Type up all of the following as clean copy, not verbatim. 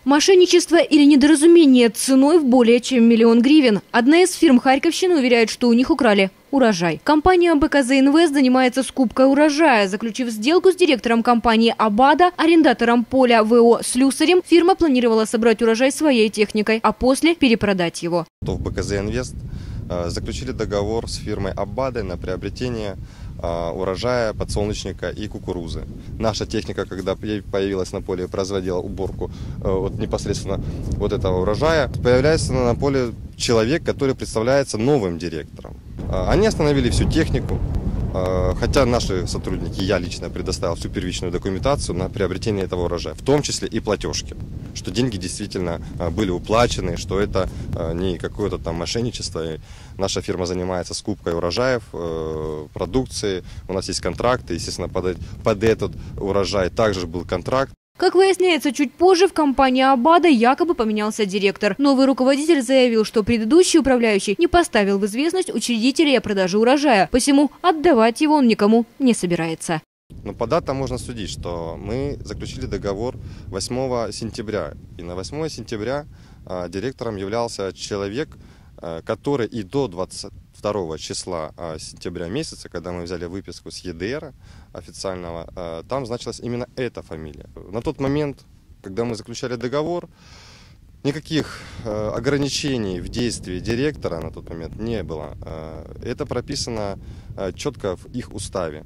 Мошенничество или недоразумение ценой в более чем 1 000 000 гривен. Одна из фирм Харьковщины уверяет, что у них украли урожай. Компания БКЗ Инвест занимается скупкой урожая. Заключив сделку с директором компании Абада, арендатором поля ВО Слюсарем, фирма планировала собрать урожай своей техникой, а после перепродать его. В БКЗ Инвест заключили договор с фирмой Абада на приобретение урожая подсолнечника и кукурузы. Наша техника, когда появилась на поле и производила уборку непосредственно этого урожая, появляется на поле человек, который представляется новым директором. Они остановили всю технику, хотя наши сотрудники, я лично предоставил всю первичную документацию на приобретение этого урожая, в том числе и платежки, что деньги действительно были уплачены, что это не какое-то там мошенничество. Наша фирма занимается скупкой урожаев, продукции, у нас есть контракты, естественно, под этот урожай также был контракт. Как выясняется, чуть позже в компании Абада якобы поменялся директор. Новый руководитель заявил, что предыдущий управляющий не поставил в известность учредителей о продаже урожая, посему отдавать его он никому не собирается. Но по датам можно судить, что мы заключили договор 8 сентября. И на 8 сентября директором являлся человек, который и до 22 числа сентября месяца, когда мы взяли выписку с ЕДР официального, там значилась именно эта фамилия. На тот момент, когда мы заключали договор, никаких ограничений в действии директора на тот момент не было. Это прописано четко в их уставе.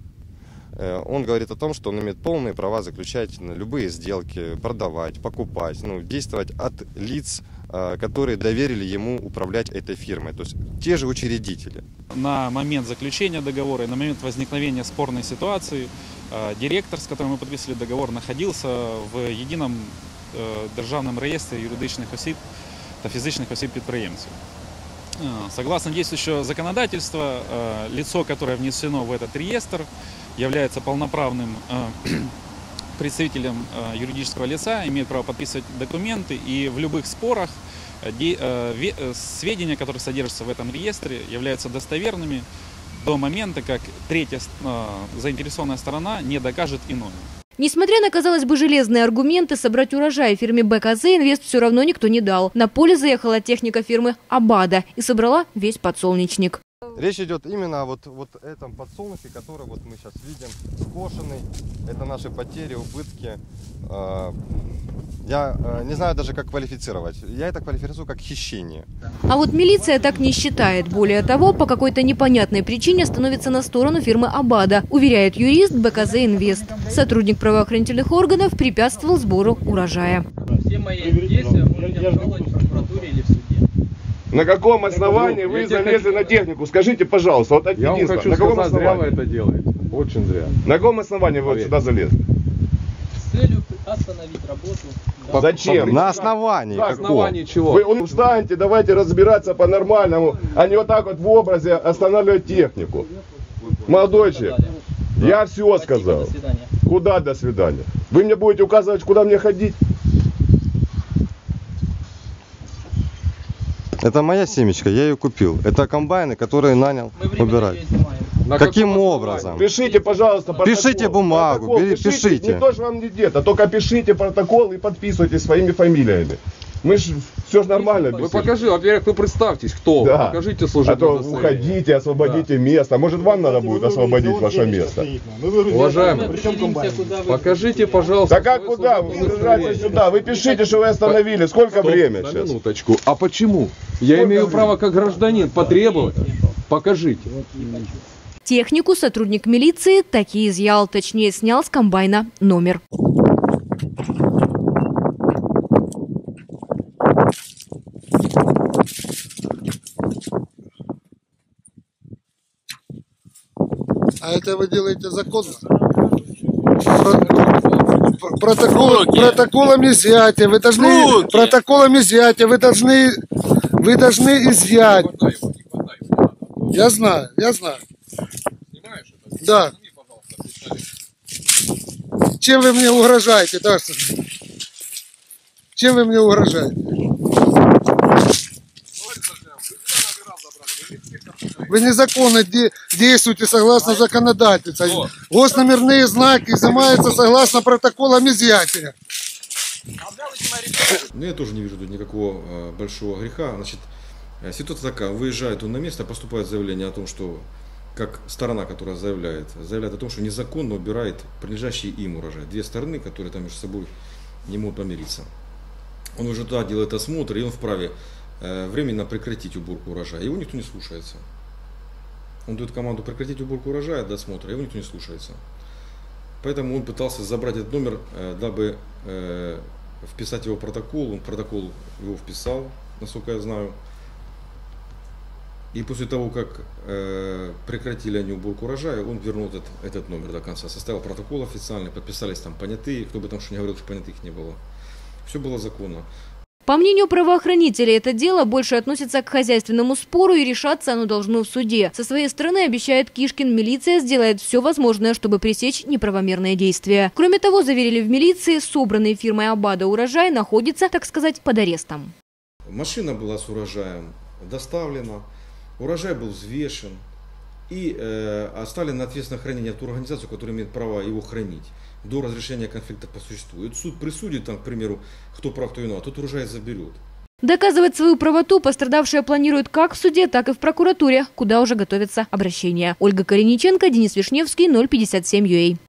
Он говорит о том, что он имеет полные права заключать любые сделки, продавать, покупать, действовать от лиц, которые доверили ему управлять этой фирмой, то есть те же учредители. На момент заключения договора и на момент возникновения спорной ситуации директор, с которым мы подписывали договор, находился в едином державном реестре юридичных осіб та физичных осіб-підприємців. Согласно действующего законодательства, лицо, которое внесено в этот реестр, является полноправным представителем юридического лица, имеет право подписывать документы, и в любых спорах сведения, которые содержатся в этом реестре, являются достоверными до момента, как третья заинтересованная сторона не докажет иное. Несмотря на, казалось бы, железные аргументы, собрать урожай фирме БКЗ Инвест все равно никто не дал. На поле заехала техника фирмы Абада и собрала весь подсолнечник. Речь идет именно о этом подсолнухе, который мы сейчас видим, скошенный. Это наши потери, убытки. Я не знаю даже, как квалифицировать. Я это квалифицирую как хищение. А вот милиция так не считает. Более того, по какой-то непонятной причине становится на сторону фирмы Абада, уверяет юрист БКЗ Инвест. Сотрудник правоохранительных органов препятствовал сбору урожая. Все мои действия можете обжаловать в прокуратуре или в суде. На каком основании вы залезли на технику? Скажите, пожалуйста, Я вам хочу сказать, зря вы это делаете. Очень зря. На каком основании вы сюда залезли? С целью остановить работу. Зачем? На основании. На основании чего? Вы встаньте, давайте разбираться по-нормальному, а не вот так в образе останавливать технику. Молодой человек, я все сказал. До свидания. Куда до свидания? Вы мне будете указывать, куда мне ходить? Это моя семечка, я ее купил. Это комбайны, которые нанял убирать. Каким образом? Пишите, пожалуйста, протокол. Пишите бумагу, протокол, пишите. Не то, что вам не где-то, только пишите протокол и подписывайтесь своими фамилиями. Мы же все же нормально. Вы покажите, во-первых, вы представьтесь, кто. Да. Покажите служебное А то удостоверение. уходите, освободите место. Может, вам надо будет освободить ваше место. Уважаемый, покажите, пожалуйста. Да как куда? Вы приезжайте сюда. Вы пишите, что вы остановили. Сколько времени На сейчас? минуточку. А почему? Я имею право как гражданин потребовать. Покажите. Технику сотрудник милиции таки изъял, точнее снял с комбайна номер. А это вы делаете законно? Протоколом изъятия вы должны, протоколом изъятия вы должны изъять. Я знаю. Да. Чем вы мне угрожаете, да? Чем вы мне угрожаете? Вы незаконно действуете согласно законодательству. Госномерные знаки изымаются согласно протоколам изъятия. Ну, я тоже не вижу тут никакого большого греха. Значит, ситуация такая, выезжает он на место, поступает заявление о том, что, как сторона, которая заявляет о том, что незаконно убирает принадлежащий им урожай. Две стороны, которые там между собой не могут помириться. Он уже туда делает осмотр, и он вправе временно прекратить уборку урожая. Его никто не слушается. Он дает команду прекратить уборку урожая до осмотра, его никто не слушается. Поэтому он пытался забрать этот номер, дабы вписать его в протокол. Он в протокол его вписал, насколько я знаю. И после того, как прекратили они уборку урожая, он вернул этот номер до конца. Составил протокол официальный, подписались там понятые, кто бы там что ни говорил, что понятых не было. Все было законно. По мнению правоохранителей, это дело больше относится к хозяйственному спору, и решаться оно должно в суде. Со своей стороны, обещает Кишкин, милиция сделает все возможное, чтобы пресечь неправомерные действия. Кроме того, заверили в милиции, собранный фирмой Абада урожай находится, так сказать, под арестом. Машина была с урожаем доставлена, урожай был взвешен и оставлен на ответственное хранение ту организацию, которая имеет право его хранить до разрешения конфликта по существу. И суд присудит, там, к примеру, кто прав, кто виноват, тот урожай заберет. Доказывать свою правоту пострадавшие планируют как в суде, так и в прокуратуре, куда уже готовится обращение. Ольга Корениченко, Денис Вишневский, 057 UA.